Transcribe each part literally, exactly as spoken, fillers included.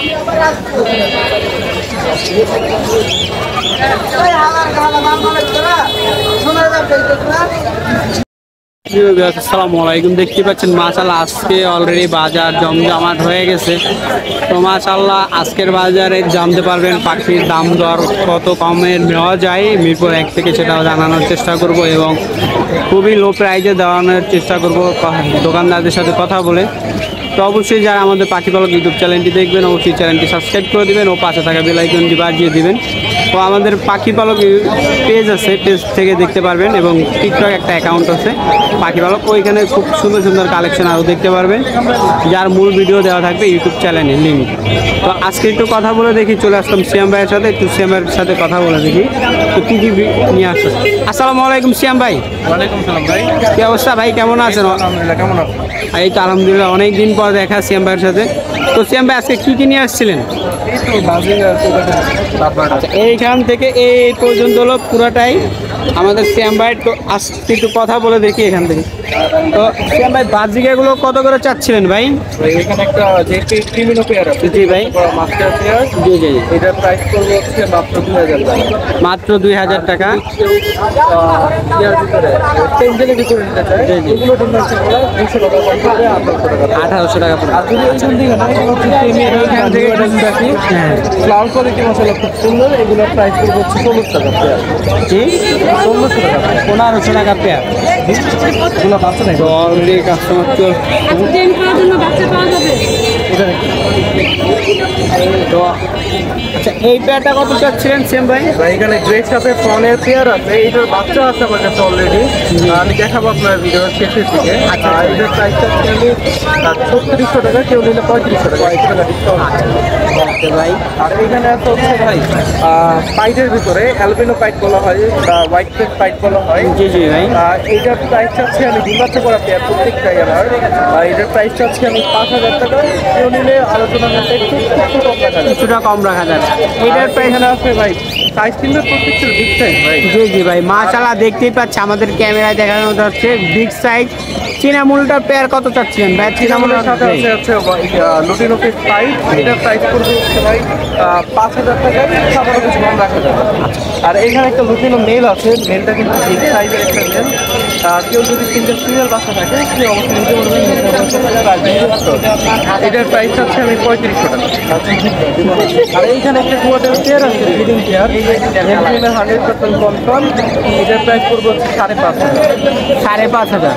আসসালামু আলাইকুম। দেখতে পাচ্ছেন মাশাআল্লাহ আজকে অলরেডি বাজার জমজমাট হয়ে গেছে। তো মাশাআল্লাহ আজকের বাজারে জানতে পারবেন পাখির দাম দর কত কমে নেওয়া যায় মিরপুর এক থেকে, সেটাও জানানোর চেষ্টা করব এবং খুবই লো প্রাইজে দেওয়ানোর চেষ্টা করব দোকানদারদের সাথে কথা বলে। তো অবশ্যই যারা আমাদের পাখি পালক ইউটিউব চ্যানেলটি দেখবেন অবশ্যই চ্যানেলটি সাবস্ক্রাইব করে দিবেন ও পাশে থাকা বেল আইকনটি বাজিয়ে দিবেন। তো আমাদের পাখি পালক পেজ আছে, পেজ থেকে দেখতে পারবেন এবং টিকটক একটা অ্যাকাউন্ট আছে পাখি পালক, ওইখানে খুব সুন্দর সুন্দর কালেকশন আরও দেখতে পারবেন, যার মূল ভিডিও দেওয়া থাকবে ইউটিউব চ্যানেলে লিঙ্ক। তো আজকে একটু কথা বলে দেখি, চলে আসলাম সিয়াম ভাইয়ের সাথে, একটু সিয়াম ভাইয়ের সাথে কথা বলে দেখি তো কী কী নিয়ে আসছে। আসসালামু আলাইকুম সিয়াম ভাই। ওয়ালাইকুম সালাম ভাই। কী অবস্থা ভাই, কেমন আছেন? আলহামদুলিল্লাহ, কেমন আছেন? এই তো আলহামদুলিল্লাহ, অনেক দিন পর দেখা সিয়াম ভাইয়ের সাথে। তো সিয়াম ভাই আজকে কী কী নিয়ে আসছিলেন? আচ্ছা, এইখান থেকে এই পর্যন্ত হলো পুরোটাই আমাদের সিয়াম ভাই। তো আজকে একটু কথা বলে দেখি এখান থেকে। তো সিয়াম ভাই বাজিকাগুলো কত করে চাচ্ছিলেন ভাই? এখানে একটা যে ক্রিমিনো পেয়ার আছে, জি ভাই, মাস্টার পেয়ার। জি জি, এটার প্রাইস করবে হচ্ছে মাত্র দুই হাজার টাকা। মাত্র দুই হাজার টাকা। ইয়ার ভিতরে পেন্সিলের ভিতরে নিতে চায়, এগুলো জন্য হচ্ছে দুশো টাকা পড়বে, আঠারোশো টাকা। আঠারোশো টাকা পড়বে। আর যদি এইখান থেকে না, এগুলো হচ্ছে এইখান থেকে দেখি ফ্লাওয়ার কোয়ালিটি মশলা খুব সুন্দর, এগুলোর প্রাইস করবে হচ্ছে ষোলোশো টাকা পেয়ার। জি, ষোলোশো টাকা, পনেরোশো টাকা পেয়ার। এগুলো বাচ্চা নেই। তো অলরেডি কাস্টমার চল ট্রেন করার জন্য বাচ্চা পাওয়া যাবে। এটা দেখি। তো আচ্ছা, এই পেয়ারটা কত চাচ্ছিলেন সেম ভাই? এখানে গ্রেট সাথে ফনের পেয়ার আছে, এইটার বাচ্চা আছে আমার কাছে অলরেডি, আমি দেখাবো আপনার ভিডিওর শেষের দিকে। আর এটার প্রাইসটা আমি ছত্রিশশো টাকা, কেউ নিলে পঁয়ত্রিশশো টাকা, একশো টাকা ডিসকাউন্ট আছে ভাই। আর এখানে আছে হচ্ছে ভাই পাইটের ভিতরে অ্যালবিনো পাইট বলা হয় বা হোয়াইট ফেস পাইট বলা হয়। জি জি ভাই। আর এইটার প্রাইসটা হচ্ছে আমি ডিমাচ্ছে করা পেয়ার প্রত্যেকটাই আমার। আর এটার প্রাইসটা হচ্ছে আমি পাঁচ হাজার টাকা, কেউ নিলে আলোচনা করতে একটু একটু কম রাখা যাবে, কিছুটা কম রাখা যাবে। এইটার প্রাইস আছে ভাই সাইজ কিন্তু প্রত্যেকটা বিগ সাইজ ভাই। জি জি ভাই, মাশাআল্লাহ দেখতেই পাচ্ছি আমাদের ক্যামেরায় দেখানো যাচ্ছে বিগ সাইজ। চিনামুলটার পেয়ার কত চাচ্ছিলেন ভাই? চিনামুলের সাথে আছে হচ্ছে লুটিনো ফিশ পাইপ, এটার প্রাইস করবে হচ্ছে ভাই পাঁচ হাজার টাকা, সাধারণ কিছু কম রাখা যাবে। আর এখানে একটা লুটিনো মেল আছে, মেলটা কিন্তু বিগ সাইজের একটা মেল। কেউ যদি তিনটে সিরিয়াল বাচ্চা থাকে সে অবশ্যই নিতে পারবেন। এটার প্রাইস হচ্ছে আমি পঁয়ত্রিশশো টাকা। আর এইখানে একটা কুয়াটার পেয়ার আছে, breeding pair, hundred percent confirm, এটার প্রাইস করবে হচ্ছে সাড়ে পাঁচ হাজার। সাড়ে পাঁচ হাজার।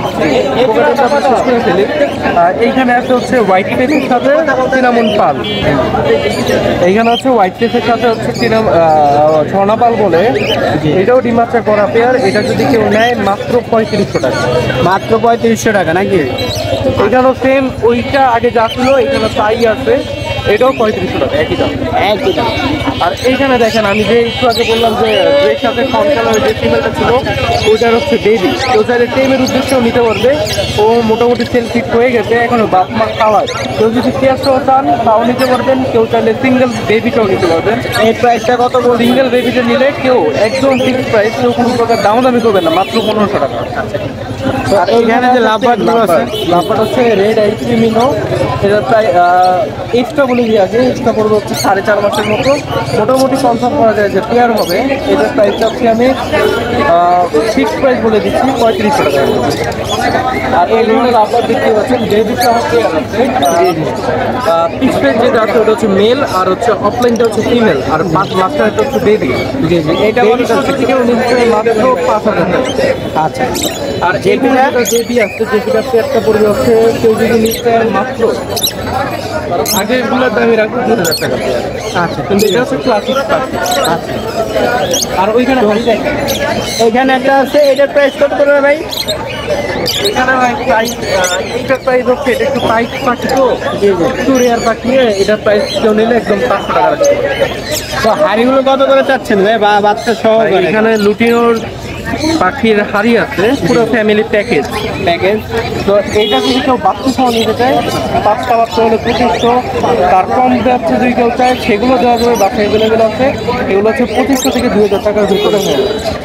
এইখানে আছে হচ্ছে হোয়াইট ফেসের সাথে চিনামন পাল। এইখানে আছে হোয়াইট ফেসের সাথে হচ্ছে চিনা ঝর্ণা পাল বলে, এটাও ডিমাচা করা পেয়ার। এটা যদি কেউ নেয় মাত্র পঁয়ত্রিশশো টাকা। মাত্র পঁয়ত্রিশশো টাকা নাকি? এখানেও সেম, ওইটা আগে যা ছিল এখানে তাই আছে, এটাও পঁয়ত্রিশশো টাকা, একই দাম। একই দাম। আর এইখানে দেখেন আমি যে একটু আগে বললাম যে এর সাথে কম কালারের যে ফিমেলটা ছিল ওইটার হচ্ছে বেবি, কেউ চাইলে টেমের উদ্দেশ্যেও নিতে পারবে। ও মোটামুটি সেল ফিট হয়ে গেছে, এখনো বাপ মা খাওয়ায়। কেউ যদি পেয়ারটাও চান তাও নিতে পারবেন, কেউ চাইলে সিঙ্গেল বেবিটাও নিতে পারবেন। এই প্রাইসটা কত? সিঙ্গেল বেবিটা নিলে কেউ একদম ফিক্স প্রাইস, কেউ কোনো প্রকার দামাদামি করবেন না, মাত্র পনেরোশো টাকা। আর এইখানে যে লাভবার্ডগুলো আছে, লাভবার্ড হচ্ছে রেড আই ক্রিমিনো, এটা প্রায় এক্সট্রা বলে দিয়ে আছে, এক্সট্রা পড়বে হচ্ছে সাড়ে চার মাসের মতো, মোটামুটি কনফার্ম করা যায় যে পেয়ার হবে। এটার প্রাইসটা হচ্ছে আমি ফিক্স প্রাইস বলে দিচ্ছি পঁয়ত্রিশশো টাকা। আর এই ধরনের লাভবার্ড দেখতে পাচ্ছেন বেবিটা হচ্ছে ফিক্স প্রাইস যেটা আছে ওটা হচ্ছে মেল, আর হচ্ছে অফলাইনটা হচ্ছে ফিমেল, আর লাস্টটা হচ্ছে বেবি। জি জি, এটা থেকেও নিচ্ছে মাত্র পাঁচ হাজার টাকা। আচ্ছা, আর যেপিটা যেপি আসছে, যেপিটা পেয়ারটা পড়বে হচ্ছে কেউ যদি নিচ্ছে মাত্র আগেরগুলোর দামি রাখবো দুই হাজার টাকা। আচ্ছা, কিন্তু এটা হচ্ছে ক্লাসিক পাখি। আচ্ছা, আর ওইখানে এইখানে একটা আছে, এটার প্রাইস কত করবে ভাই? এখানে ভাই প্রাইস, এইটার প্রাইস হচ্ছে, এটা একটু প্রাইস পাখি তো একটু রেয়ার পাখি, এটার প্রাইস কেউ নিলে একদম পাঁচশো টাকা রাখবে। তো হাড়িগুলো কত করে চাচ্ছেন ভাই বা বাচ্চা সহ? এখানে লুটিনোর পাখির হাড়ি আছে, পুরো ফ্যামিলি প্যাকেজ প্যাকেজ। তো এইটা যদি কেউ বাচ্চা সহ নিতে চায়, পাঁচটা বাচ্চা হলে পঁচিশশো, তার কম বাচ্চা যদি কেউ চায় সেগুলো দেওয়া যাবে, বাচ্চা এভেলেবেল আছে। এগুলো হচ্ছে পঁচিশশো থেকে দুই হাজার টাকার ভিতরে হয়ে যাবে।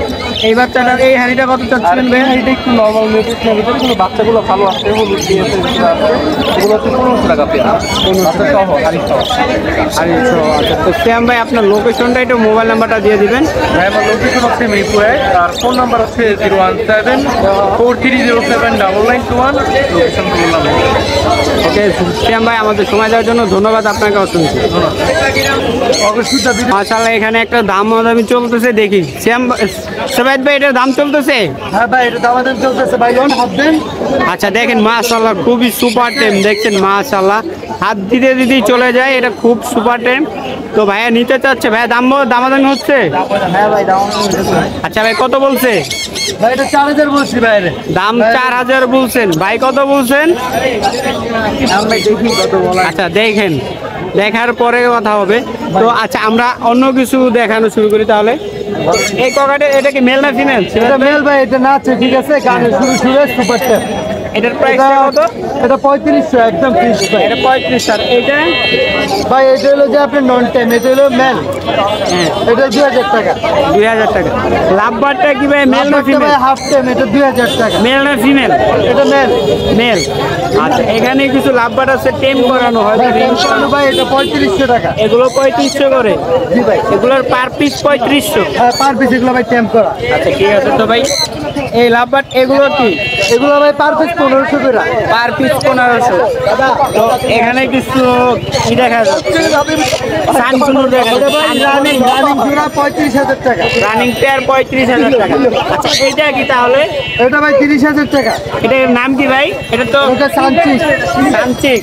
এই বাচ্চাটার এই হাঁড়িটা কত আর চাচ্ছিলেন এই ভাই? এটা একটু নর্মাল নিউট্রিশনের ভিতরে কিন্তু বাচ্চাগুলো ভালো আসছে, হলুদ দিয়ে এগুলো আছে, এগুলো হচ্ছে পনেরোশো টাকা পেয়ে বাচ্চা সহ হাড়ি সহ। আড়াইশো। আচ্ছা, তো শ্যাম ভাই আপনার লোকেশনটা একটু মোবাইল নাম্বারটা দিয়ে দিবেন। ভাই আমার লোকেশন হচ্ছে মিরপুর এক, আর ফোন নাম্বার হচ্ছে zero one seven four three zero seven double nine two one. Location বললাম। ওকে শ্যাম ভাই, আমাদের সময় দেওয়ার জন্য ধন্যবাদ আপনাকে অসংখ্য। মাশাআল্লাহ, এখানে একটা দাম দামি চলতেছে দেখি। শ্যাম সবাই ভাই এটার দাম চলতেছে? হ্যাঁ ভাই, এটা দামাদাম চলতেছে ভাই, লোন হাত দেন। আচ্ছা দেখেন, মাশাআল্লাহ খুবই সুপার টেম দেখছেন, মাশাআল্লাহ হাত দিতে দিতেই চলে যায়, এটা খুব সুপার টেম। তো ভাইয়া নিতে চাচ্ছে, ভাইয়া দাম দামাদামি হচ্ছে? হ্যাঁ ভাই, দামাদাম। আচ্ছা ভাই কত বলছে? ভাই এটা চার হাজার বলছি বাইরে। দাম চার হাজার বলছেন, ভাই কত বলছেন? ভাই দেখি কত বলা। আচ্ছা দেখেন, দেখার পরে কথা হবে। তো আচ্ছা আমরা অন্য কিছু দেখানো শুরু করি তাহলে। এই ককাটে এটা কি মেল না ফিমেল? এটা মেল ভাই, এটা নাচে ঠিক আছে, গানে শুরু শুরু সুপার টেপ। এটার প্রাইস কত? এটা পঁয়ত্রিশশো একদম ফিক্স ভাই। এটা পঁয়ত্রিশ। আর এইটা? ভাই এটা হলো যে আপনার নন টেম, এটা হলো মেল, হ্যাঁ এটা দুই হাজার টাকা। দুই হাজার টাকা। লাভবারটা কি ভাই মেল না ফিমেল? ভাই হাফ টেম, এটা দুই হাজার টাকা। মেল না ফিমেল? এটা মেল। মেল। আচ্ছা এখানে কিছু লাভবার আছে, টেম করানো হয়। ভাই টেম করানো ভাই, এটা পঁয়ত্রিশশো টাকা। এগুলো পঁয়ত্রিশশো করে? জি ভাই। এগুলোর পার পিস পঁয়ত্রিশশো? হ্যাঁ পার পিস এগুলো ভাই টেম করা। আচ্ছা ঠিক আছে। তো ভাই এই লাভবার এগুলো কি? এগুলো ভাই পার পিস পনেরোশো করে। পার পিস পনেরোশো। তো এখানে কিছু কি দেখা যাচ্ছে? সানকুনুর দেখা যাচ্ছে। রানিং রানিং জোড়া পঁয়ত্রিশ হাজার টাকা। রানিং পেয়ার পঁয়ত্রিশ হাজার টাকা। আচ্ছা এইটা কি তাহলে? এটা ভাই তিরিশ হাজার টাকা। এটার নাম কি ভাই? এটা তো এটা সানচিক। সানচিক।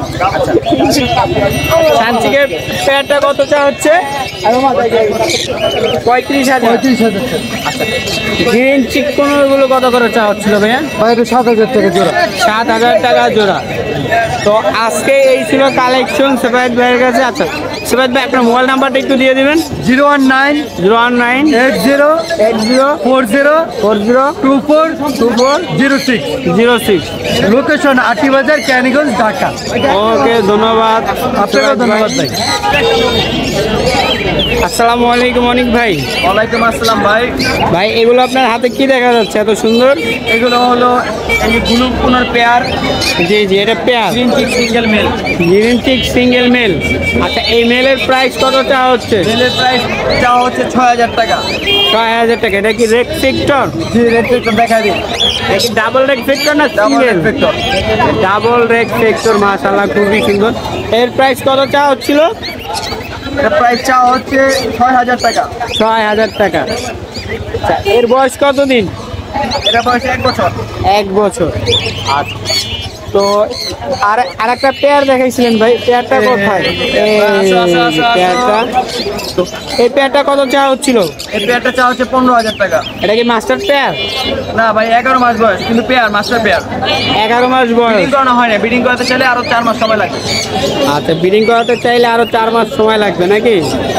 সানচিকের পেয়ারটা কত চা হচ্ছে? পঁয়ত্রিশ হাজার। পঁয়ত্রিশ হাজার টাকা। গ্রিন চিকন গুলো কত করে চা হচ্ছিল ভাইয়া? ভাই এটা সাত হাজার টাকা জোড়া। সাত হাজার টাকা জোড়া। তো আজকে এই ছিল কালেকশন সেবায়ত ভাইয়ের কাছে। আচ্ছা সেবায়ত ভাই আপনার মোবাইল নাম্বারটা একটু দিয়ে দিবেন। Zero one nine zero one nine eight zero eight zero four zero four zero two four two four zero six. Zero six. Location Ati Bazar, Kaniganj, Dhaka. ওকে ধন্যবাদ। আপনাকেও ধন্যবাদ ভাই। আসসালামু আলাইকুম অনিক ভাই। ওয়ালাইকুম আসসালাম ভাই। ভাই এগুলো আপনার হাতে কি দেখা যাচ্ছে এত সুন্দর? এগুলো হলো এই ব্লু কোনার পেয়ার, জি জি এটা pair. Green cheek single male. Green cheek single male. আচ্ছা এই মেলের প্রাইস কত চা হচ্ছে? মেলের প্রাইস চাওয়া হচ্ছে ছয় হাজার টাকা। ছয় হাজার টাকা। এটা কি রেড সেক্টর? জি রেট একটু দেখা দিন। এটা কি ডাবল রেড সেক্টর না double single? Factor. Double red factor, মাশাআল্লাহ খুবই সুন্দর। এর প্রাইস কত চা হচ্ছিল? এর প্রাইস চাওয়া হচ্ছে ছয় হাজার টাকা। ছয় হাজার টাকা। আচ্ছা এর বয়স কতদিন? এটা বয়স এক বছর। এক বছর। আচ্ছা তো আর আরেকটা পেয়ার দেখাইছিলেন ভাই, পেয়ারটা কোথায়? এই আসো, আসো, আসো, আসো। পেয়ারটা। তো এই পেয়ারটা কত চা হচ্ছিল? এই পেয়ারটা চাওয়া হচ্ছে পনেরো হাজার টাকা। এটা কি মাস্টার পেয়ার? না ভাই, এগারো মাস বয়স, কিন্তু পেয়ার মাস্টার পেয়ার। এগারো মাস বয়স। বিডিং করানো হয় না, বিডিং করাতে চাইলে আরো চার মাস সময় লাগবে। আচ্ছা ব্রিডিং করাতে চাইলে আরো চার মাস সময় লাগবে নাকি?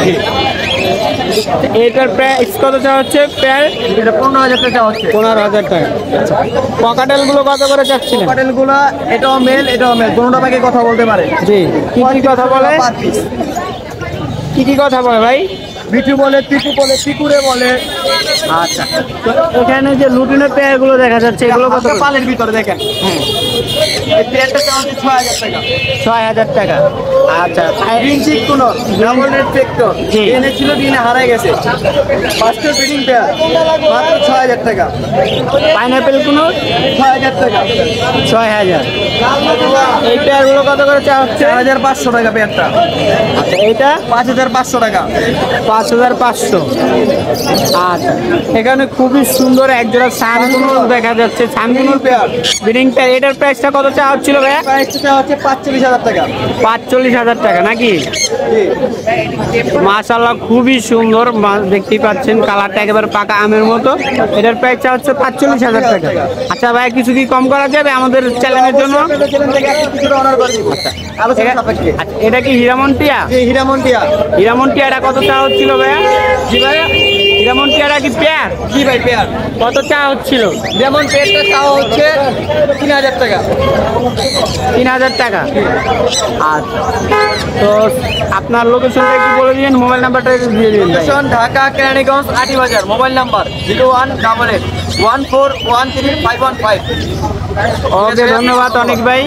এটার প্রাইস কত চা হচ্ছে পেয়ার? এটা পনেরো হাজার টাকা হচ্ছে। পনেরো হাজার টাকা। পকাটেল গুলো কত করে চাচ্ছিলেন? পটেল গুলা এটাও মেল, এটাও মেল, দুটো পাখি কথা বলতে পারে। জি কি কি কথা বলে? Per piece. কি কি কথা বলে ভাই? বিটু বলে, পিকু বলে, পিকুরে বলে। আচ্ছা তো এখানে যে লুটিনের পেয়ার গুলো দেখা যাচ্ছে এগুলো কত করে? পালের ভিতরে দেখেন। হ্যাঁ এই পেয়ারটা চাওয়া হচ্ছে ছয় হাজার টাকা। ছয় হাজার টাকা। আচ্ছা গ্রিন চিক কোনো ডাবল রেড ফ্যাক্টর। জি। এনে ছিল দিনে হারাই গেছে। ফার্স্টের ব্রিডিং পেয়ার মাত্র ছয় হাজার টাকা। পাইনাপেল কোনো? ছয় হাজার টাকা। ছয় হাজার। এই পেয়ার গুলো কত করে চা হচ্ছে? চার হাজার পাঁচশো টাকা পেয়ারটা। আচ্ছা এইটা? পাঁচ হাজার পাঁচশো টাকা। পাঁচ হাজার পাঁচশো। আচ্ছা এখানে খুবই সুন্দর একজোড়া সানগুনুর দেখা যাচ্ছে। Sun conure pair breeding pair. এটার প্রাইসটা কত চা হচ্ছিল ভাইয়া? প্রাইসটা হচ্ছে পাঁচচল্লিশ হাজার টাকা। পাঁচচল্লিশ হাজার টাকা নাকি? মাশাআল্লাহ খুবই সুন্দর, মা- দেখতেই পাচ্ছেন কালারটা একেবারে পাকা আমের মতো। এটার প্রাইসটা হচ্ছে পাঁচচল্লিশ হাজার টাকা। আচ্ছা ভাই কিছু কি কম করা যাবে আমাদের চ্যানেলের জন্য? আপনাদের চ্যানেল থেকে একটু কিছুটা অর্ডার করে দিব। আলোচনা এটা- সাপেক্ষে। আচ্ছা, এটা কি হীরামন্টিয়া? যে হীরামন্ডিয়া হীরামন্টিয়া এটা কত চা হচ্ছিল? হচ্ছিল ভাইয়া? জি ভাইয়া। যেমন পেয়ারা কি পেয়ার? জি ভাই পেয়ার। কত চা হচ্ছিল? যেমন পেয়ারটা চাওয়া হচ্ছে তিন হাজার টাকা। তিন হাজার টাকা। আচ্ছা, তো আপনার লোকেশনটা একটু বলে দিন, মোবাইল নাম্বারটা একটু দিয়ে দিন ভাই। Location Dhaka Keraniganj Ati Bazar. Mobile number zero one double eight one four one three five one five. Okay, ধন্যবাদ অনেক ভাই।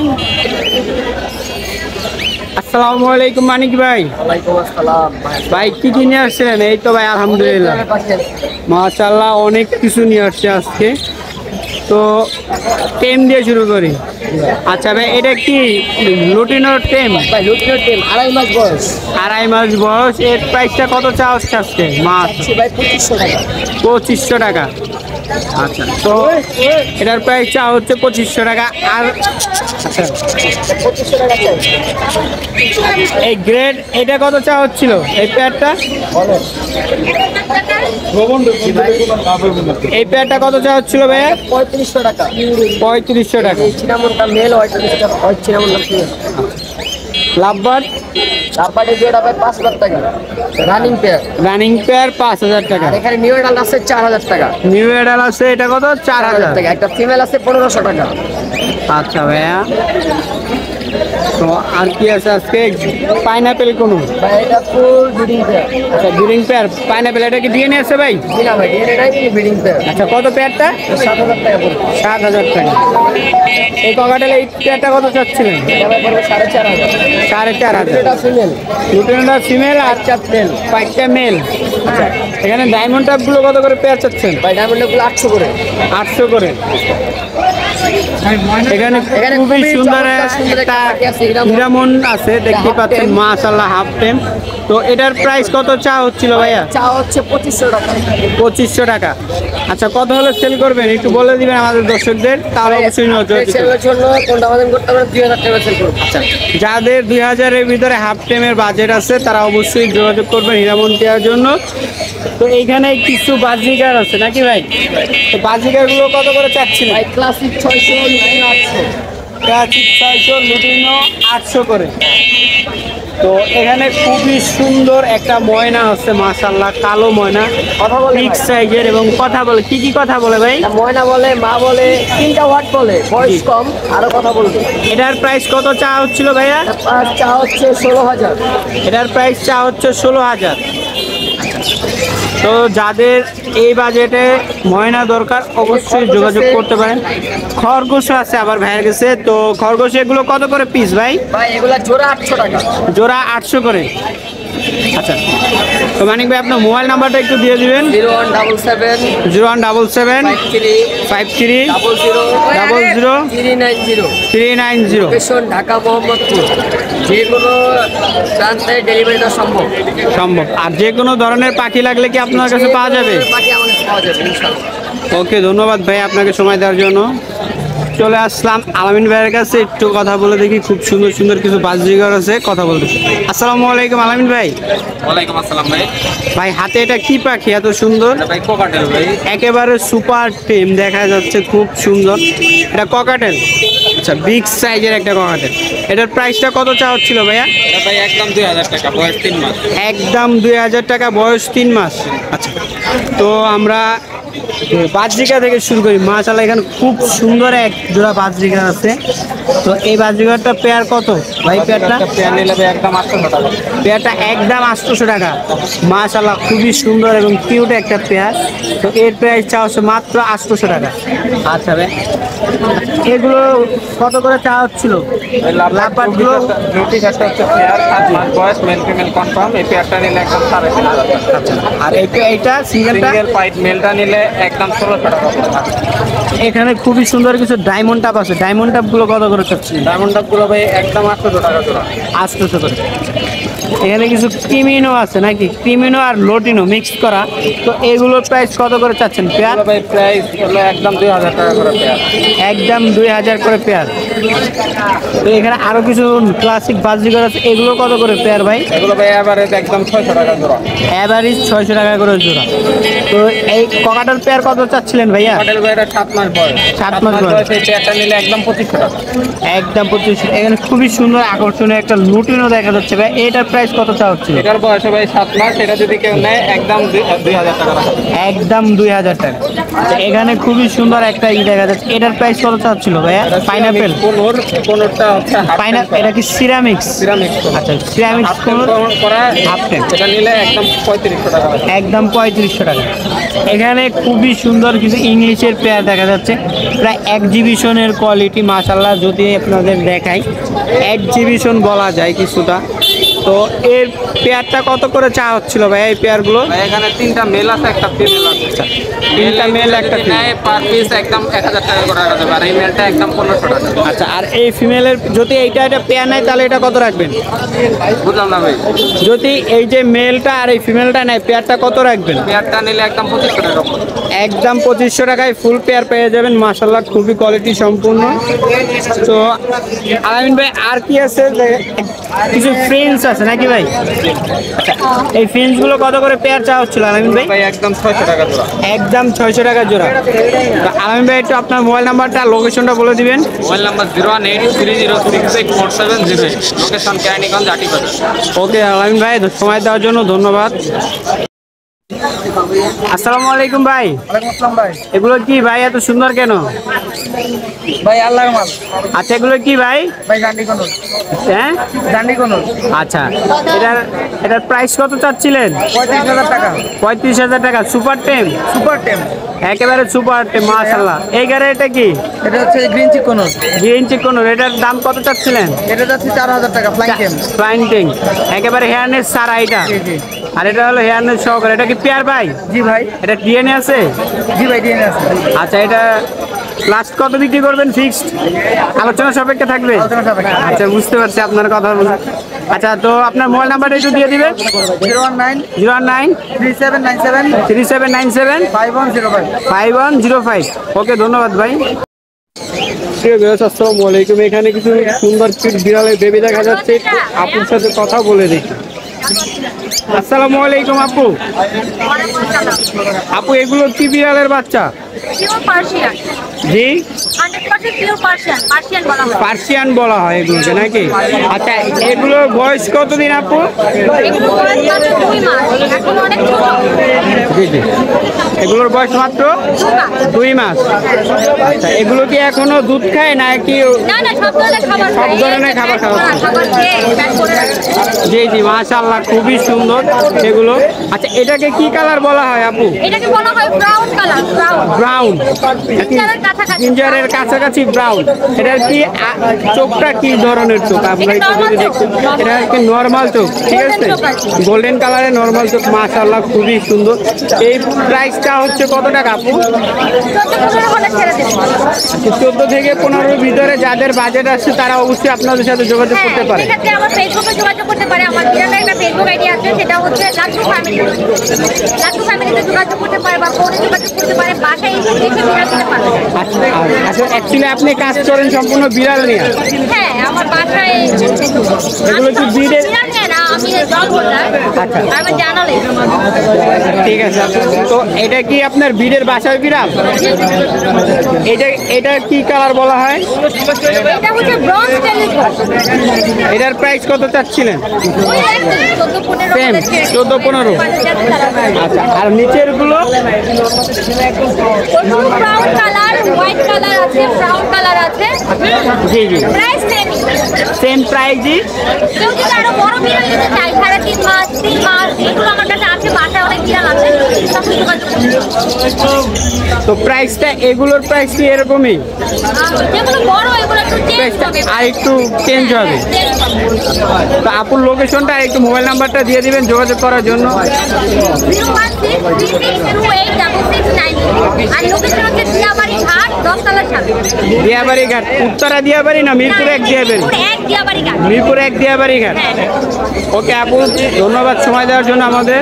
আসসালামু আলাইকুম মানিক ভাই। ওয়ালাইকুম আসসালাম। ভাই কি কি নিয়ে আসছিলেন? এই তো ভাই আলহামদুলিল্লাহ মাশাআল্লাহ অনেক কিছু নিয়ে আসছে আজকে। তো টেম দিয়ে শুরু করি। আচ্ছা ভাই, এটা কি লুটিনোর টেম? ভাই লুটিনোর টেম আড়াই মাস বয়স। আড়াই মাস বয়স। এর প্রাইসটা কত চা হচ্ছে আজকে? মাছ ভাই পঁচিশশো টাকা। পঁচিশশো টাকা। আচ্ছা, তো এটার প্রাইস চা হচ্ছে পঁচিশশো টাকা। আর আচ্ছা, পঁচিশশো টাকা চাই। এই গ্রেড এটা কত চা হচ্ছিল এই পেয়ারটা? এই পেয়ারটা কত চা হচ্ছিল ভাইয়া? পঁয়ত্রিশশো টাকা। পঁয়ত্রিশশো টাকা। এই চিনামনটা মেল, ওইটা হোয়াইট চিনামনটা ফিমেল। লাভবার্ড তারপরে যেটা ভাই পাঁচ হাজার টাকা রানিং পেয়ার। রানিং পেয়ার পাঁচ হাজার টাকা। আর এখানে নিউ এডাল আছে চার হাজার টাকা। নিউ এডাল আছে, এটা কত? চার হাজার টাকা। একটা ফিমেল আছে পনেরোশো টাকা। আচ্ছা ভাইয়া, তো আর কি আছে আজকে? পাইনাপেল কোন? ভাই এটা ফুল ব্রিডিং পেয়ার। আচ্ছা, ব্রিডিং পেয়ার পাইনাপেল। এটা কি ডিএনএ আছে ভাই? জি না ভাই ডিএনএ নাই, ব্রিডিং পেয়ার। আচ্ছা, কত পেয়ারটা? সাত হাজার টাকা পড়বে। সাত হাজার টাকা। এই ককাটেল এই পেয়ারটা কত চাচ্ছিলেন? এটা ভাই পড়বে সাড়ে চার হাজার। সাড়ে চার হাজার। এটা ফিমেল। লুটেনোটা ফিমেল আর চার মেল। পাঁচটা মেল। আচ্ছা, এখানে ডায়মন্ড টাপগুলো কত করে পেয়ার চাচ্ছেন? ভাই ডায়মন্ডগুলো আটশো করে। আটশো করে। এখানে এখানে খুবই খুবই সুন্দর চমৎকার সুন্দর একটা একটা পাখি আছে, হিরামন। হিরামন আছে, দেখতে half পাচ্ছেন টেম। মাশাআল্লাহ হাফ টেম। তো এটার প্রাইস কত চা হচ্ছিল ভাইয়া? চা হচ্ছে পঁচিশশো টাকা। পঁচিশশো টাকা। আচ্ছা, কত হলে সেল করবেন একটু বলে দিবেন আমাদের দর্শকদের, তাহলে অবশ্যই নজর দিতে হবে। সেলের জন্য কোনটা আমাদের করতে পারে দুই হাজার টাকা সেল করবো। আচ্ছা, যাদের দুই হাজারের ভিতরে হাফ টেমের বাজেট আছে তারা অবশ্যই যোগাযোগ করবেন হিরামন দেওয়ার জন্য। তো এইখানে কিছু বাজিকার আছে নাকি ভাই? তো বাজিকারগুলো কত করে চাচ্ছিলেন? ভাই ক্লাসিক ছয়শো লুটিনো আটশো। ক্লাসিক ছয়শো, লুটিনো আটশো করে। তো এখানে খুবই সুন্দর একটা ময়না আছে মাশাআল্লাহ, কালো ময়না, কথা বলে বিগ ভাই। সাইজের এবং কথা বলে। কি কি কথা বলে ভাই? এটা ময়না বলে, মা বলে, তিনটা ওয়ার্ড বলে, বয়স জি। কম, আরো কথা বলবে। এটার প্রাইস কত চা হচ্ছিল ভাইয়া? আর চা হচ্ছে ষোলো হাজার। এটার প্রাইস চা হচ্ছে ষোলো হাজার। তো যাদের এই বাজেটে ময়না দরকার অবশ্যই যোগাযোগ করতে পারেন। খরগোশ আছে আবার ভাইয়ের কাছে। তো খরগোশ এগুলো কত করে পিস ভাই? ভাই এগুলা জোড়া আটশো টাকা। জোড়া আটশো করে। আচ্ছা, তো মানিক ভাই আপনার মোবাইল নাম্বারটা একটু দিয়ে দিবেন। Zero one double seven zero one double seven five three five three double zero double zero three nine zero. Three nine zero. Location Dhaka Mohammadpur. যে কোনো প্রান্তে ডেলিভারি দেওয়া সম্ভব। সম্ভব। আর যে কোনো ধরনের পাখি লাগলে কি আপনার কাছে পাওয়া যাবে? বাকি আমাদের পাওয়া যাবে ইনশাআল্লাহ। ওকে, ধন্যবাদ ভাই আপনাকে সময় দেওয়ার জন্য। চলে আসলাম আলামিন ভাইয়ের কাছে, একটু কথা বলে দেখি। খুব সুন্দর সুন্দর কিছু বাজিঘর আছে, কথা বলতে। আসসালামু আলাইকুম আলামিন ভাই। ওয়ালাইকুম আসসালাম ভাই। ভাই হাতে এটা কি পাখি এত সুন্দর? এটা ভাই কোকাটেল ভাই। একেবারে সুপার টেম দেখা যাচ্ছে, খুব সুন্দর। এটা ককাটেল। আচ্ছা, বিগ সাইজের একটা ককাটেল। এটার প্রাইসটা কত চা হচ্ছিল ভাইয়া? এটা ভাই একদম দুই হাজার টাকা, বয়স তিন মাস। একদম দুই হাজার টাকা, বয়স তিন মাস। আচ্ছা, তো আমরা বাজরিকা থেকে শুরু করি। মাশাআল্লাহ এখানে খুব সুন্দর এক জোড়া বাজরিকা আছে। তো এই বাজরিকাটা পেয়ার কত ভাই? পেয়ারটা পেয়ার নিলে ভাই একদম আটশো টাকা। পেয়ারটা একদম আটশোশো টাকা। মাশাআল্লাহ খুবই সুন্দর এবং কিউট একটা পেয়ার। তো এর প্রাইস চা হচ্ছে মাত্র আটশোশো টাকা। আচ্ছা ভাই, এগুলো কত করে চা হচ্ছিল? লাভবার্ডগুলো ব্লুটিক একটা হচ্ছে পেয়ার, সাত মাস বয়স, মেল ফিমেল কনফার্ম। এই পেয়ারটা নিলে একদম সাড়ে তিন হাজার টাকা। আর এইটা এইটা সিঙ্গেলটা? সিঙ্গেল পাইট মেলটা নিলে একদম ষোলোশো টাকা পড়বে। এখানে খুবই সুন্দর কিছু ডায়মন্ড টাপ আছে। ডায়মন্ড টাপগুলো কত করে চাচ্ছি? ডায়মন্ড ডাবগুলো ভাই একদম আটশো টাকা জোড়া। আটশোশো করে। এখানে কিছু ক্রিমিনো আছে নাকি? ক্রিমিনো আর লোটিনো মিক্স করা। তো এগুলোর প্রাইস কত করে চাচ্ছেন পেয়ার? এগুলো ভাই প্রাইস হলো একদম দুই হাজার টাকা করে পেয়ার। একদম দুই হাজার করে পেয়ার। তো এখানে আরো কিছু ক্লাসিক বাজিগর আছে, এগুলো কত করে পেয়ার ভাই? এগুলো ভাই এভারেজ একদম ছয়শো টাকা জোড়া। এভারেজ ছয়শো টাকা করে জোড়া। তো এই ককাটার পেয়ার কত চাচ্ছিলেন ভাইয়া? হোটেল ভাইরা সাত মাস বয়স। সাত মাস বয়স। এই পেয়ারটা নিলে একদম পঁচিশশো টাকা। একদম পঁচিশশো। এখানে খুবই সুন্দর আকর্ষণীয় একটা লুটিনও দেখা যাচ্ছে ভাই, এটার প্রাইস কত চা হচ্ছে? এটার বয়স ভাই সাত মাস, এটা যদি কেউ নেয় একদম দুই দুই হাজার টাকা রাখা যাবে। একদম দুই হাজার টাকা। আচ্ছা, এখানে খুবই সুন্দর একটা ই দেখা যাচ্ছে, এটার প্রাইস কত চাচ্ছিল ভাইয়া? পাইনাপেল কোনোর কোনোরটা হচ্ছে পাইনা, এটা কি সিরামিক্স? সিরামিক্স। আচ্ছা, সিরামিক্স করা হাফ টেন, এটা নিলে একদম পঁয়ত্রিশশো টাকা রাখা যাবে। একদম পঁয়ত্রিশশো টাকা। এখানে খুবই সুন্দর কিছু ইংলিশের পেয়ার দেখা যাচ্ছে, প্রায় এক্সিবিশনের কোয়ালিটি মাশাআল্লাহ। যদি আপনাদের দেখাই, এক্সিবিশন বলা যায় কিছুটা। তো এর পেয়ারটা কত করে চা হচ্ছিল ভাই এই পেয়ারগুলো? ভাই এখানে তিনটা মেল আছে, একটা ফিমেল আছে। তিনটা মেল একটা ফিমেল। নেয় পার পিস একদম এক হাজার টাকা করে রাখা যাবে, আর এই মেলটা একদম পনেরোশো টাকা। আচ্ছা, আর এই ফিমেলের যদি এইটা এটা পেয়ার নেয় তাহলে এটা কত রাখবেন? বুঝলাম না ভাই। যদি এই যে মেলটা আর এই ফিমেলটা নেয়, পেয়ারটা কত রাখবেন? পেয়ারটা নিলে একদম পঁচিশশো টাকা। একদম পঁচিশশো টাকায় ফুল পেয়ার পেয়ে যাবেন মাশাআল্লাহ, খুবই কোয়ালিটি সম্পূর্ণ। তো আলামিন ভাই আর কি আছে? কিছু ফ্রেন্স আছে নাকি ভাই? আচ্ছা, এই ফ্রেন্সগুলো কত করে পেয়ার চা হচ্ছিল আলামিন ভাই? ভাই একদম ছয়শো টাকা জোড়া। একদম ছয়শো টাকা জোড়া। তো আলামিন ভাই একটু আপনার মোবাইল নাম্বারটা লোকেশনটা বলে দিবেন। Mobile number zero one eight three zero six eight four seven zero eight, location Keraniganj Atibazar. Okay Alamin ভাই, সময় দেওয়ার জন্য ধন্যবাদ। আসসালামু আলাইকুম ভাই। ওয়ালাইকুম আসসালাম ভাই। এগুলো কি ভাই এত সুন্দর কেন? ভাই আল্লাহর মাল। আচ্ছা, এগুলো কি ভাই? ভাই জান্ডি কোনোর। হ্যাঁ, জান্ডি কোনোর। আচ্ছা, এটার এটার প্রাইস কত চাচ্ছিলেন? পঁয়ত্রিশ হাজার টাকা। পঁয়ত্রিশ হাজার টাকা। সুপার টেম? সুপার টেম। একেবারে সুপার টেম মাশাআল্লাহ। এই গাড়ি এটা কি? এটা হচ্ছে গ্রিন চিক কোনোর। গ্রিন চিক কোনোর, এটার দাম কত চাচ্ছিলেন? এটা যাচ্ছে চার হাজার টাকা ফ্লাইং টেম। ফ্লাইং টেম, একেবারে হেয়ারনেস সারা এটা। জি জি আর এটা হলো হেয়ারনেস সহকারে। এটা কি পেয়ার ভাই? জি ভাই। এটা ডিএনএ আছে? জি ভাই ডিএনএ আছে। আচ্ছা, এটা লাস্ট কত বিক্রি করবেন? ফিক্সড আলোচনা সাপেক্ষে থাকবে? আলোচনা সাপেক্ষে। আচ্ছা, বুঝতে পারছি আপনার কথা বুঝে। আচ্ছা, তো আপনার মোবাইল নাম্বারটা একটু দিয়ে দিবেন। Zero one nine zero one nine three seven nine seven three seven nine seven five one zero five. Five one zero five. Okay, ধন্যবাদ ভাই। প্রিয় ভিউয়ার্স, আসসালামু আলাইকুম। এখানে কিছু সুন্দর কিট বিড়ালের বেবি দেখা যাচ্ছে, আপুর সাথে কথা বলে দেখি। আসসালামু আলাইকুম আপু। আপু, এগুলো কি বিড়ালের বাচ্চা? পিওর পার্সিয়ান, জি, hundred percent pure Persian, Persian বলা হয়। পার্সিয়ান বলা হয় এগুলোকে নাকি? আচ্ছা, এগুলোর বয়স কতদিন আপু? এগুলো বয়স মাত্র দুই মাস, এখন অনেক ছোট। জি জি, এগুলোর বয়স মাত্র দুই মাস। আচ্ছা, এগুলো কি এখনো দুধ খায় নাকি? না না, সব ধরনের খাবার সব খায়। ধরনের খাবার এই যে খাওয়া প্যাক করা খাবার খেয়ে প্যাক করে রাখে। জি জি, মাশাআল্লাহ, খুবই সুন্দর এগুলো। আচ্ছা, এটাকে কি কালার বলা হয় আপু? এটাকে বলা হয় ব্রাউন কালার, ব্রাউন। ব্রাউন, জিঞ্জারের কাছাকাছি। জিঞ্জারের কাছাকাছি ব্রাউন। এটার কি আ, চোখটা কি ধরনের চোখ? আপনারা একটু যদি দেখতেন, এটা কি নর্মাল চোখ? ঠিক আছে, গোল্ডেন কালারের নর্মাল চোখ, মাশাআল্লাহ, খুবই সুন্দর। এই প্রাইসটা হচ্ছে কত টাকা আপু? চোদ্দ পনেরো হলে ছেড়ে দেবো। চোদ্দ থেকে পনেরোর ভিতরে যাদের বাজেট আছে তারা অবশ্যই আপনাদের সাথে যোগাযোগ হ্যাঁ, করতে পারে। সেক্ষেত্রে আমার ফেসবুকে যোগাযোগ করতে পারে। আমার বিড়ালের একটা ফেসবুক আইডি আছে, সেটা হচ্ছে লাট্টু ফ্যামিলি। লাট্টু ফ্যামিলিতে যোগাযোগ করতে পারে বা ফোনে যোগাযোগ করতে পারে, বাসায় এসে দেখে বিড়াল কিনতে পারে। আচ্ছা, আচ্ছা, অ্যাকচুয়ালি আপনি কাজ করেন সম্পূর্ণ বিড়াল নিয়ে? হ্যাঁ, আমার বাসায় এগুলো কি ব্রিডের? বিড়াল নেয় না, আমি জল হোল্ডার। আচ্ছা। আমি জানালে ঠিক আছে আপু। তো এটা কি আপনার ব্রিডের বাসার বিড়াল? এটা এটা কি কালার বলা হয়? এটা হচ্ছে ব্রঞ্জ টেলিকো। এটার প্রাইস কত চাচ্ছিলেন? ওই একই চোদ্দ পনেরো Same, হলে ছেড়ে চোদ্দ পনেরো। আচ্ছা, আর নিচের গুলো? ব্রাউন কালার, হোয়াইট কালার আছে, ব্রাউন কালার আছে। জি জি, প্রাইস সেম। সেম প্রাইসই। কেউ যদি আরো বড় বিড়াল নিতে চায়, সাড়ে তিন মাস, তিন মাস, এগুলো আমার কাছে আছে। বাসায় অনেক বিড়াল আছে, তখন যোগাযোগ করতে। তো প্রাইসটা এগুলোর প্রাইস কি এরকমই? যেগুলো বড় এগুলো একটু চেঞ্জ প্রাইসটা হবে, আর একটু চেঞ্জ হবে। তো আপুর লোকেশনটা আর একটু মোবাইল নাম্বারটা দিয়ে দিবেন যোগাযোগ করার জন্য। Zero one six three six two eight double six nine. আর লোকেশন হচ্ছে দিয়াবাড়ি ঘাট, দশতলার সামনে। দিয়াবাড়ি ঘাট, উত্তরা দিয়াবাড়ি না মিরপুর এক দিয়াবাড়ি? মিরপুর এক দিয়াবাড়ি ঘাট। মিরপুর এক দিয়াবাড়ি ঘাট। হ্যাঁ। ওকে আপু, ধন্যবাদ সময় দেওয়ার জন্য আমাদের।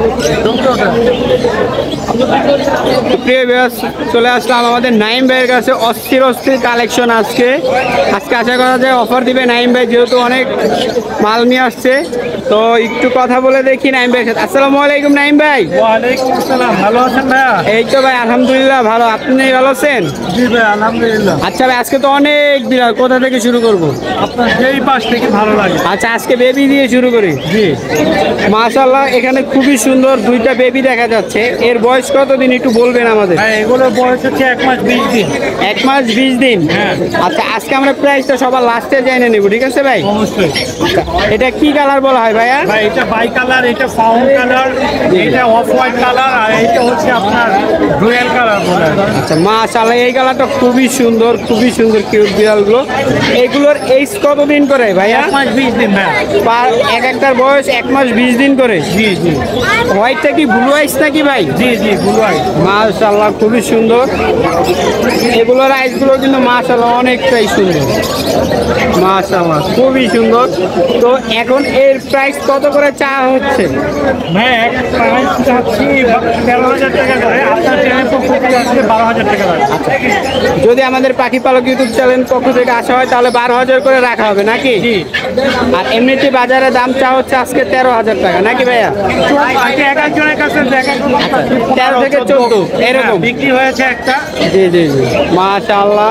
প্রিয় ভিউয়ার্স, চলে আসলাম আমাদের নাইম ভাইয়ের কাছে। অস্থির অস্থির কালেকশন আজকে আজকে আশা করা যায় অফার দিবে নাইম ভাই, যেহেতু অনেক মাল নিয়ে আসছে। তো একটু কথা বলে দেখি নাইম ভাইয়ের সাথে। আসসালামু আলাইকুম নাইম ভাই। ওয়ালাইকুম আসসালাম, ভালো আছেন ভাইয়া? এই তো ভাই আলহামদুলিল্লাহ ভালো, আপনি ভালো আছেন? জি ভাই আলহামদুলিল্লাহ। আচ্ছা ভাই, আজকে তো অনেক বিড়াল, কোথা থেকে শুরু করব? আপনার যেই পাশ থেকে ভালো লাগে। আচ্ছা, আজকে বেবি দিয়ে শুরু করি। জি মাশাআল্লাহ, এখানে খুবই সুন্দর দুইটা বেবি দেখা যাচ্ছে। এর বয়স কতদিন একটু বলবেন আমাদের? ভাই, এগুলোর বয়স হচ্ছে এক মাস বিশ দিন। এক মাস বিশ দিন। হ্যাঁ। আচ্ছা, আজকে আমরা প্রাইসটা সবার লাস্টে জেনে নেব, ঠিক আছে ভাই? অবশ্যই আচ্ছা, এটা কি কালার বলা হয় ভাইয়া? ভাই, এটা বাই কালার, এটা ফাউন্ড কালার, এটা অফ হোয়াইট কালার, আর এটা হচ্ছে আপনার রয়্যাল কালার বলে। আচ্ছা মাশাআল্লাহ, এই কালারটা খুবই সুন্দর, খুবই সুন্দর কিউট বিড়ালগুলো। এগুলোর এইজ কতদিন করে ভাইয়া? এক মাস বিশ দিন ভাই। পার এক একটার বয়স এক মাস বিশ দিন করে। জি জি হোয়াইটটা কি ব্লু আইস নাকি ভাই? জি জি ব্লু আই। মাশাআল্লাহ, খুবই সুন্দর। এগুলোর আইসগুলো কিন্তু মাশাআল্লাহ অনেকটাই সুন্দর। মাশাআল্লাহ, খুবই সুন্দর। তো এখন এর প্রাইস কত করে চা হচ্ছে? ভাই, এক প্রাইস চাচ্ছি তেরো হাজার টাকা করে। আপনার চ্যানেল পক্ষ থেকে আসলে বারো হাজার টাকা লাগে। যদি আমাদের পাখি পালক ইউটিউব চ্যানেল পক্ষ থেকে আসা হয় তাহলে বারো হাজার করে রাখা হবে নাকি? জি। আর এমনিতে বাজারে দাম চা হচ্ছে আজকে তেরো হাজার টাকা নাকি ভাইয়া? আগে এক একজনের কাছে দেখা তেরো থেকে চোদ্দ এরকম বিক্রি হয়েছে একটা। জি জি জি মাশাআল্লাহ।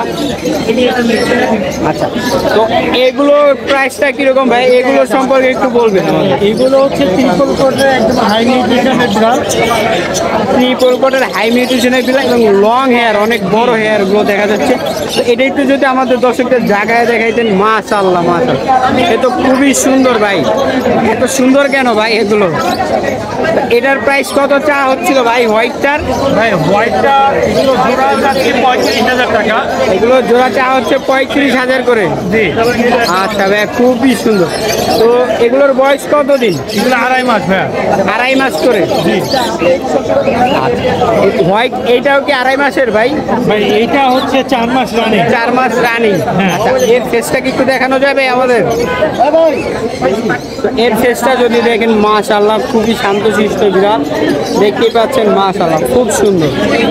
আচ্ছা, তো এগুলোর প্রাইসটা কিরকম ভাই? এগুলো সম্পর্কে একটু বলবেন আমাদের। এগুলো হচ্ছে ট্রিপল কোটের একদম হাই নিউট্রিশনের বিড়াল। ট্রিপল কোটের হাই নিউট্রিশনের বিড়াল এবং লং হেয়ার, অনেক বড় হেয়ার গুলো দেখা যাচ্ছে। তো এটা একটু যদি আমাদের দর্শকদের জায়গায় দেখাইতেন। মাশাআল্লাহ মাশাআল্লাহ, এ তো খুবই সুন্দর ভাই। এত সুন্দর কেন ভাই এগুলো? এটার প্রাইস কত চা হচ্ছিল ভাই হোয়াইটটার? ভাই, হোয়াইটটা এগুলো জোড়া যাচ্ছে পঁয়ত্রিশ হাজার টাকা। এগুলো জোড়া চা হচ্ছে পঁয়ত্রিশ হাজার করে। জি। আচ্ছা ভাই, খুবই সুন্দর। তো এগুলোর বয়স কত দিন? এগুলো আড়াই মাস ভাই। আড়াই মাস করে। জি। হোয়াইট এইটাও কি আড়াই মাসের ভাই? ভাই, এইটা হচ্ছে চার মাস রানিং। চার মাস রানিং। হ্যাঁ। আচ্ছা, এর ফেসটা কি একটু দেখানো যাবে আমাদের? তো এর ফেসটা যদি দেখেন মাশাআল্লাহ, খুবই শান্তশিষ্ট বিড়াল, দেখতেই পাচ্ছেন মাশাআল্লাহ, খুব সুন্দর।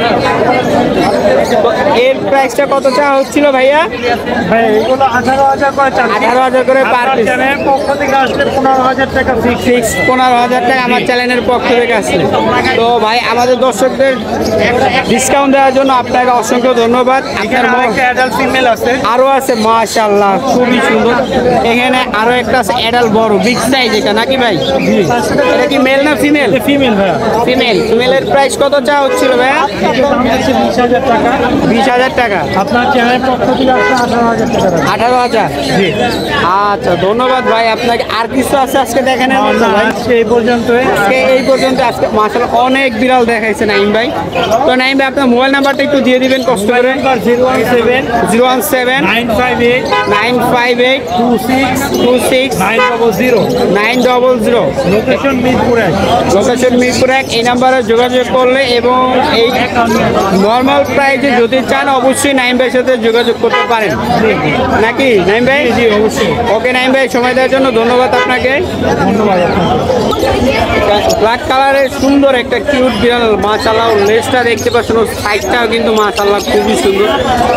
তো এর প্রাইসটা কত চা হচ্ছিল ভাইয়া? ভাই, এগুলো আঠারো হাজার করে চাচ্ছি। আঠারো হাজার করে পার পিস। চ্যানেলের পক্ষ থেকে আসলে পনেরো হাজার টাকা ফিক্স। ফিক্স পনেরো হাজার টাকা আমার চ্যানেলের পক্ষ থেকে আসছে। তো ভাই, আমাদের দর্শকদের ডিসকাউন্ট দেওয়ার জন্য আপনাকে অসংখ্য ধন্যবাদ। আপনার ম- অ্যাডাল্ট ফিমেল আছে। আরো আছে মাশাআল্লাহ, খুবই সুন্দর। এখানে আরো একটা আছে অ্যাডাল্ট বড় বিগ সাইজ, এটা নাকি ভাই? এটা কি মেল না ফিমেল? ফিমেল ভাইয়া। ফিমেল। ফিমেলের প্রাইস কত চা হচ্ছিল ভাইয়া? দাম হচ্ছে বিশ হাজার টাকা। বিশ হাজার টাকা। আপনার চ্যানেলের পক্ষ থেকে আসলে আঠারো হাজার টাকা রাখবো। আঠারো হাজার। জি। আচ্ছা, ধন্যবাদ ভাই আপনাকে। আর কিছু আছে আজকে দেখানোর মতো না, ভাই? আজকে এই পর্যন্তই। আজকে এই পর্যন্ত। আজকে মাশাআল্লাহ অনেক বিড়াল দেখাইছে নাইম ভাই। তো নাইম ভাই, আপনার মোবাইল নাম্বারটা একটু দিয়ে দিবেন কষ্ট করে। Zero one seven zero one seven nine five eight nine five eight two six two six nine double zero. Nine double zero. Location Mirpur এক। লোকেশন মিরপুর এক। এই নাম্বারে যোগাযোগ করলে এবং এই নর্মাল প্রাইসে যদি চান অবশ্যই নাইম ভাইয়ের সাথে যোগাযোগ করতে পারেন নাকি নাইম ভাই? জি অবশ্যই। ওকে নাইম ভাই, সময় দেওয়ার জন্য ধন্যবাদ আপনাকে। ধন্যবাদ আপনাকে। ব্ল্যাক কালারের সুন্দর একটা কিউট বিড়াল মাশাআল্লাহ। লেজটা দেখতে পাচ্ছেন, ওর সাইজটাও কিন্তু মাশাআল্লাহ খুবই সুন্দর।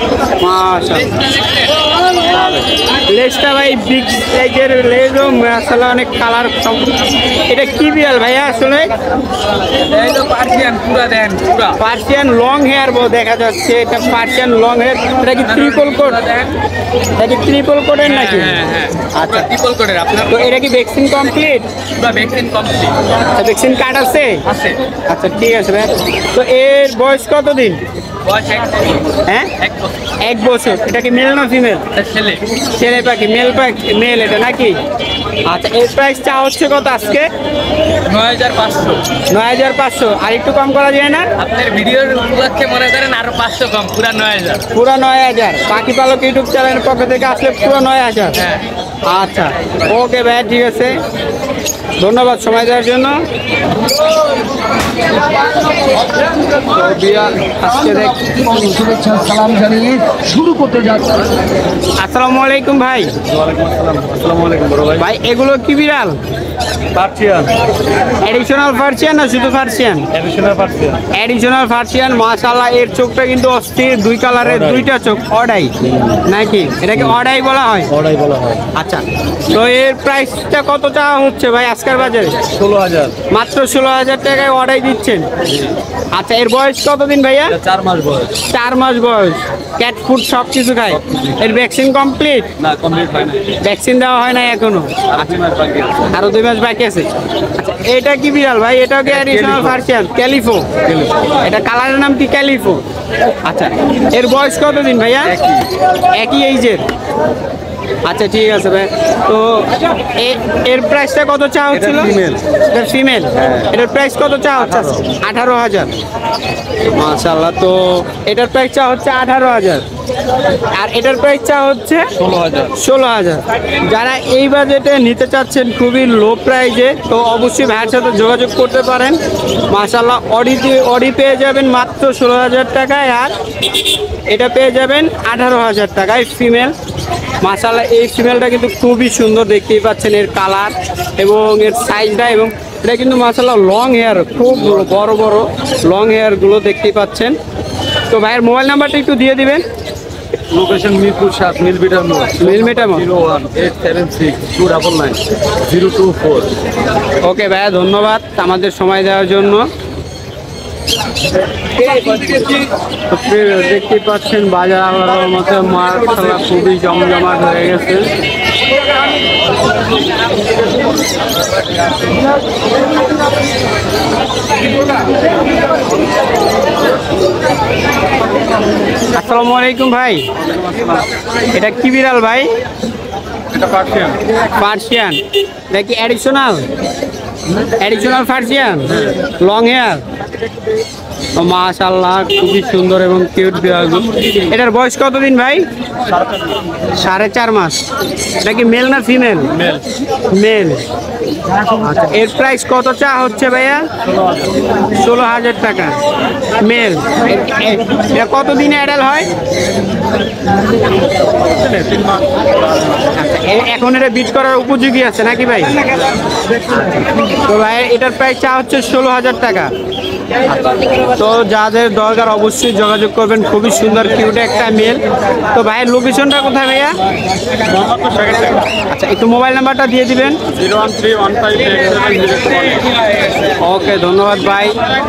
মাশাআল্লাহ, লেজটা ভাই বিগ সাইজের লেজও মাশাআল্লাহ, অনেক কালার। এটা কি বিড়াল ভাইয়া আসলে? পার্সিয়ান পুরা দেন পুরা। পার্সিয়ান লং হেয়ার দেখা যাচ্ছে। এটা পার্সিয়ান লং হেয়ার। এটা কি ট্রিপল কোট? এটা কি ট্রিপল কোটের নাকি? হ্যাঁ হ্যাঁ, আচ্ছা, ট্রিপল কোডের আপনার তো এটা কি ভ্যাকসিন কমপ্লিট? পুরা ভ্যাকসিন কমপ্লিট আচ্ছা, ভ্যাকসিন কার্ড আছে? আছে। আচ্ছা, ঠিক আছে ভাই। তো এর বয়স কত দিন? বয়স এক হ্যাঁ, এক বছর। এক বছর। এটা কি মেল না ফিমেল? এটা ছেলে। ছেলে পাখি, মেল পাখি, মেল এটা নাকি? আচ্ছা, এর প্রাইস চা হচ্ছে কত আজকে? নয় হাজার পাঁচশো। নয় হাজার পাঁচশো। আর একটু কম করা যায় না? আপনার ভিডিওর উপলক্ষে মনে করেন আরো পাঁচশো কম, পুরা নয় হাজার। পুরো নয় হাজার। পাখি পালক ইউটিউব চ্যানেলের পক্ষ থেকে আসলে পুরো নয় হাজার। হ্যাঁ। আচ্ছা, ওকে ভাই, ঠিক আছে। ধন্যবাদ সময় দেওয়ার জন্য। তো বিড়াল আজকে দেখ শুভেচ্ছা সালাম জানিয়ে শুরু করতে যাচ্ছি। আসসালামু আলাইকুম ভাই। আসসালামু আলাইকুম বড় ভাই। ভাই এগুলো কি বিড়াল? পার্সিয়ান, এডিশনাল পার্সিয়ান না শুধু Persian? Additional Persian. Additional Persian মাশাআল্লাহ, এর চোখটা কিন্তু অস্থির, দুই কালারের দুইটা চোখ, অডাই নাকি? এটাকে অডাই বলা হয়? অর্ডাই বলা হয়। আচ্ছা, তো এর প্রাইসটা কত চাওয়া হচ্ছে ভাই আজকের বাজারে? ষোলো হাজার। মাত্র ষোলো হাজার টাকায় অর্ডার দিচ্ছেন। আচ্ছা, এর বয়স কতদিন ভাইয়া? চার মাস বয়স। চার মাস বয়স, ক্যাট ফুড সব কিছু খায়। এর ভ্যাকসিন কমপ্লিট? না, কমপ্লিট হয় না, ভ্যাকসিন দেওয়া হয় না এখনো? আর দুই মাস বাকি আছে। আরো দুই মাস বাকি আছে। আচ্ছা, এটা কি বিড়াল ভাই? এটাও কি অ্যাডিশনাল পার্সিয়ান? ক্যালিফো। এটা কালারের নাম কি? ক্যালিফো। আচ্ছা, এর বয়স কতদিন ভাইয়া? একই এইজের। আচ্ছা ঠিক আছে ভাই। তো এ- এর প্রাইসটা কত চাওয়া হচ্ছিল? female। এটা ফিমেল। এটার প্রাইস কত চাওয়া হচ্ছে? আঠারো হাজার। মাশাআল্লাহ, তো এটার প্রাইস চাওয়া হচ্ছে আঠারো হাজার, আর এটার প্রাইস চাওয়া হচ্ছে ষোলো হাজার। ষোলো হাজার। যারা এই বাজেটে নিতে চাচ্ছেন খুবই লো প্রাইজে, তো অবশ্যই ভাইয়ের সাথে যোগাযোগ করতে পারেন। মাশাআল্লাহ, অডি অডি পেয়ে যাবেন মাত্র ষোলো হাজার টাকায়, আর এটা পেয়ে যাবেন আঠারো হাজার টাকায় ফিমেল। মাশাআল্লাহ, এই ফিমেলটা কিন্তু খুবই সুন্দর, দেখতেই পাচ্ছেন এর কালার এবং এর সাইজটা, এবং এটা কিন্তু মাশাআল্লাহ লং হেয়ার, খুব বড় বড় লং হেয়ারগুলো দেখতেই পাচ্ছেন। তো ভাইয়ের মোবাইল নাম্বারটা একটু দিয়ে দিবেন। লোকেশন মিরপুর সাত, মিলবিটার মোড়, মিলমিটার মোড়। Zero one eight seven six two double nine zero two four. Okay ভাইয়া, ধন্যবাদ আমাদের সময় দেওয়ার জন্য। তো প্রিয়, দেখতেই পাচ্ছেন বাজার আলার মতো মাশাআল্লাহ খুবই জমজমাট হয়ে গেছে। আসসালামু আলাইকুম ভাই। এটা কি বিড়াল ভাই? এটা পার্সিয়ান। পার্সিয়ান। এটা কি additional? Additional Persian, long hair. মাশাআল্লাহ, খুবই সুন্দর এবং কিউট বিড়ালগুলো। এটার বয়স কতদিন ভাই? সাড়ে চার মাস। এটা কি মেল না ফিমেল? মেল। মেল। আচ্ছা, এর প্রাইস কত চা হচ্ছে ভাইয়া? ষোলো হাজার টাকা মেল। এটা কতদিনে অ্যাডাল হয়? আচ্ছা, এ- এখন এটা বিট করার উপযোগী আছে নাকি ভাই? তো ভাই এটার প্রাইস চা হচ্ছে ষোলো হাজার টাকা। তো যাদের দরকার অবশ্যই যোগাযোগ করবেন, খুবই সুন্দর কিউট একটা মেল। তো ভাইয়ের লোকেশনটা কোথায় ভাইয়া? আচ্ছা, একটু মোবাইল নাম্বারটা দিয়ে দিবেন। Zero one three one five okay, ধন্যবাদ ভাই।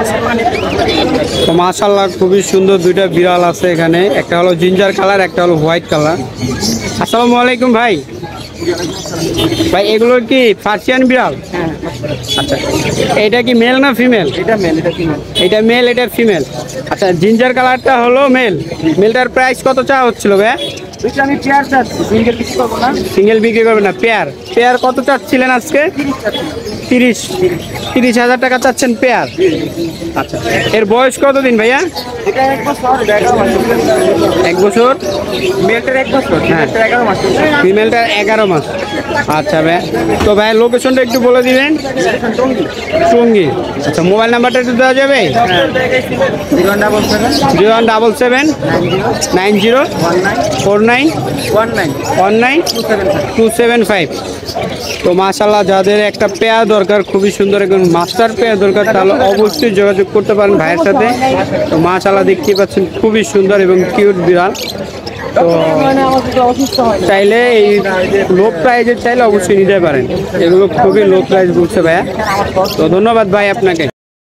তো মাশাআল্লাহ, খুবই সুন্দর দুইটা বিড়াল আছে এখানে, একটা হলো জিঞ্জার কালার, একটা হলো হোয়াইট কালার। আসসালামু আলাইকুম ভাই। ভাই এগুলো কি পার্সিয়ান বিড়াল? আচ্ছা, এটা কি মেল না ফিমেল? এটা মেল, এটা ফিমেল। এটা মেল, এটা ফিমেল। আচ্ছা, জিঞ্জার কালারটা হলো মেল। মেলটার প্রাইস কত চাওয়া হচ্ছিল ভাই? দুইটা আমি চেয়ার চাচ্ছি, সিঙ্গেল কিছু করবো না। সিঙ্গেল বিক্রি করবেন না, পেয়ার। পেয়ার কত চাচ্ছিলেন আজকে? তিরিশ তিরিশ হাজার টাকা চাচ্ছেন পেয়ার। আচ্ছা, এর বয়স কতদিন ভাইয়া? এটা এক বছর, এটা এগারো মাস। এক বছর। মেলটার এক বছর, হ্যাঁ। ফিমেলটার এগারো মাস। ফিমেলটা এগারো মাস। আচ্ছা ভাই, তো ভাইয়ের লোকেশনটা একটু বলে দিবেন। টঙ্গী। আচ্ছা, মোবাইল নাম্বারটা একটু দেওয়া যাবে? Zero double seven zero one double seven nine zero nine zero one nine four nine one nine one nine two seven five. Two seven five. তো মাশাআল্লাহ, যাদের একটা পেয়ার দরকার, খুবই সুন্দর একজন মাস্টার পেয়ার দরকার, তাহলে অবশ্যই যোগাযোগ করতে পারেন ভাইয়ের সাথে। তো মাশাআল্লাহ, দেখতেই পাচ্ছেন খুবই সুন্দর এবং কিউট বিড়াল। তো চাইলে এই লো প্রাইজের চাইলে অবশ্যই নিতে পারেন, এগুলো খুবই লো প্রাইস বলছে ভাইয়া। তো ধন্যবাদ ভাই আপনাকে।